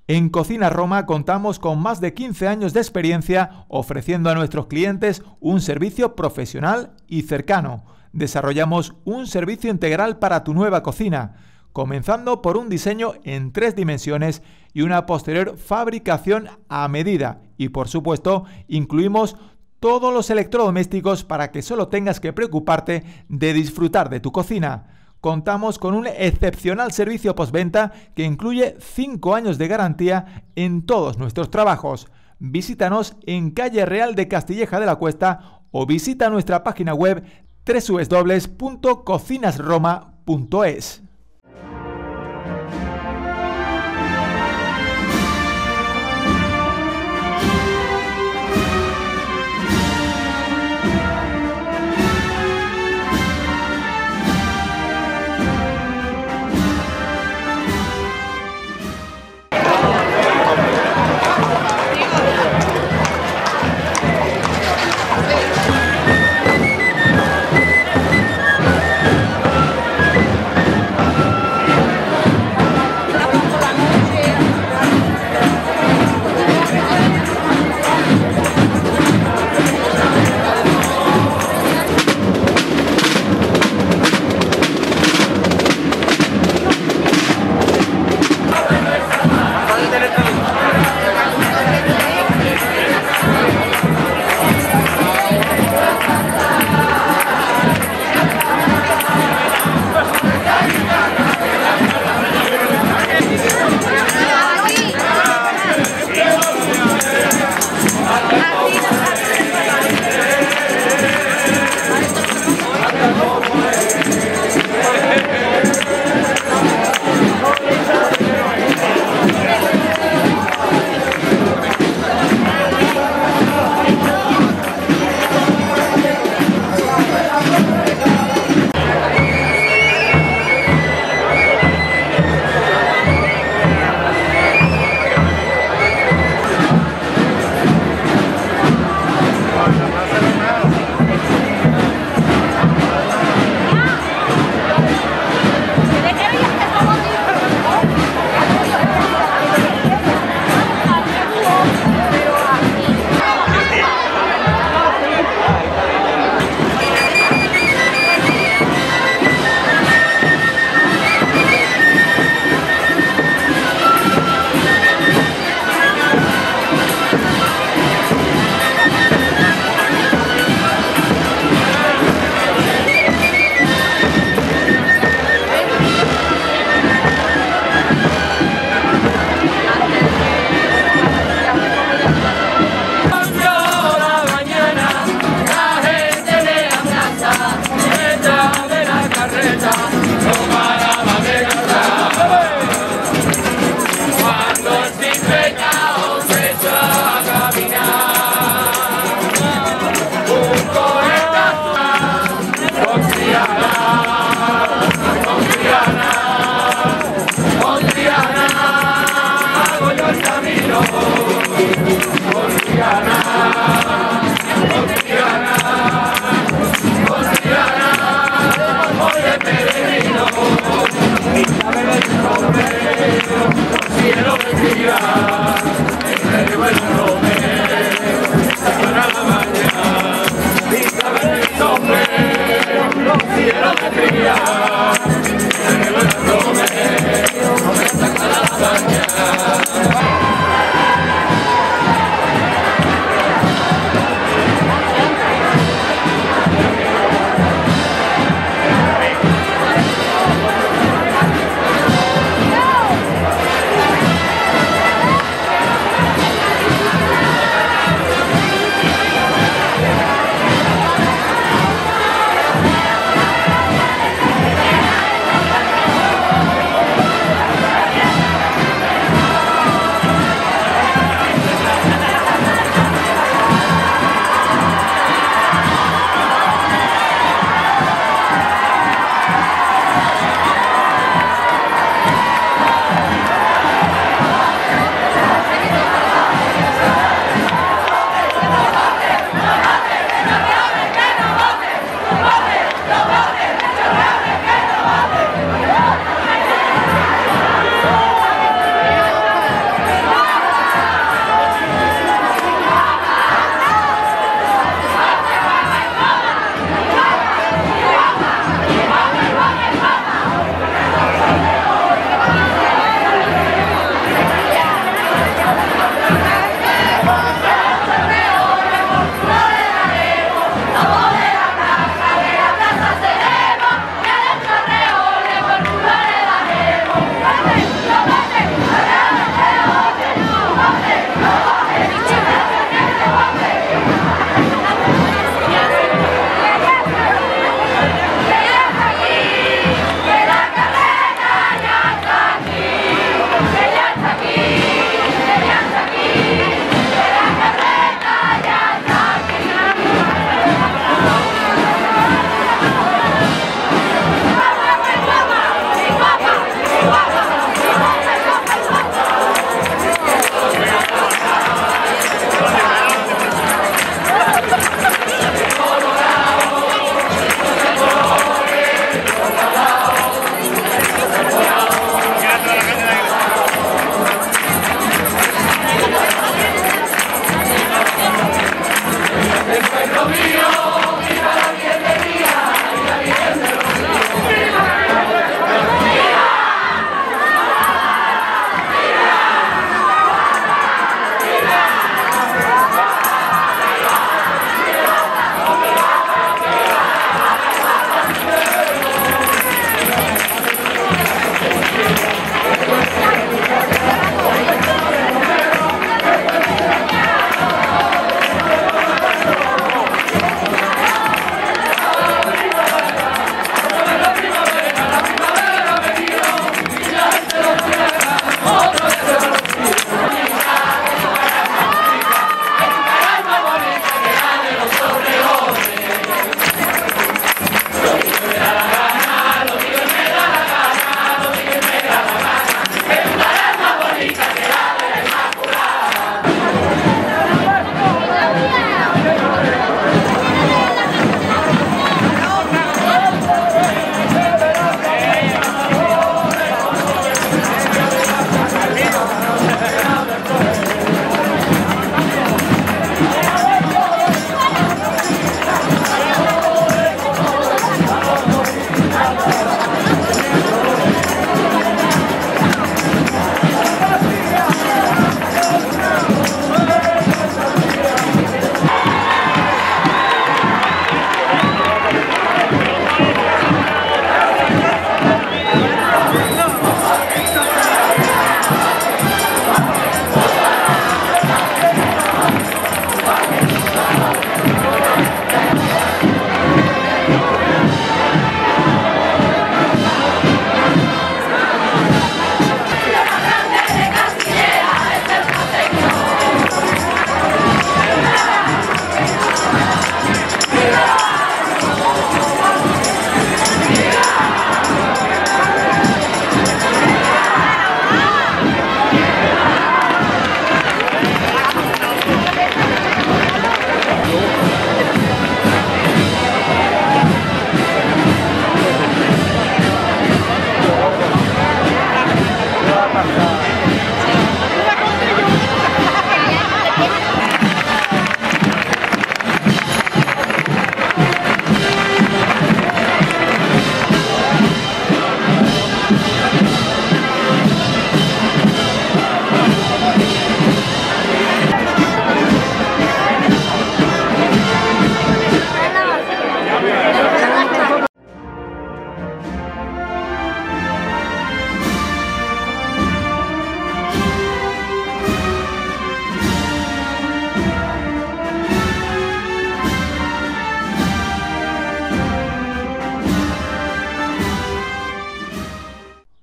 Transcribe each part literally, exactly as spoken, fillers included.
En Cocinas Roma contamos con más de quince años de experiencia ofreciendo a nuestros clientes un servicio profesional y cercano. Desarrollamos un servicio integral para tu nueva cocina, comenzando por un diseño en tres dimensiones y una posterior fabricación a medida. Y por supuesto, incluimos todos los electrodomésticos para que solo tengas que preocuparte de disfrutar de tu cocina. Contamos con un excepcional servicio postventa que incluye cinco años de garantía en todos nuestros trabajos. Visítanos en calle Real de Castilleja de la Cuesta o visita nuestra página web doble u doble u doble u punto cocinas roma punto es.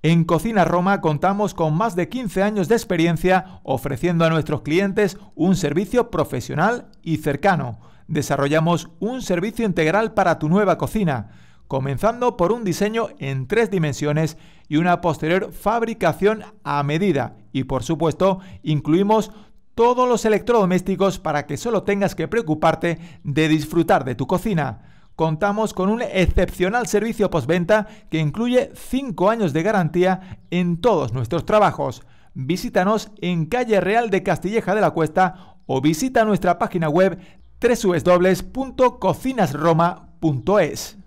En Cocinas Roma contamos con más de quince años de experiencia ofreciendo a nuestros clientes un servicio profesional y cercano. Desarrollamos un servicio integral para tu nueva cocina, comenzando por un diseño en tres dimensiones y una posterior fabricación a medida. Y por supuesto, incluimos todos los electrodomésticos para que solo tengas que preocuparte de disfrutar de tu cocina. Contamos con un excepcional servicio postventa que incluye cinco años de garantía en todos nuestros trabajos. Visítanos en calle Real de Castilleja de la Cuesta o visita nuestra página web doble u doble u doble u punto cocinas roma punto es.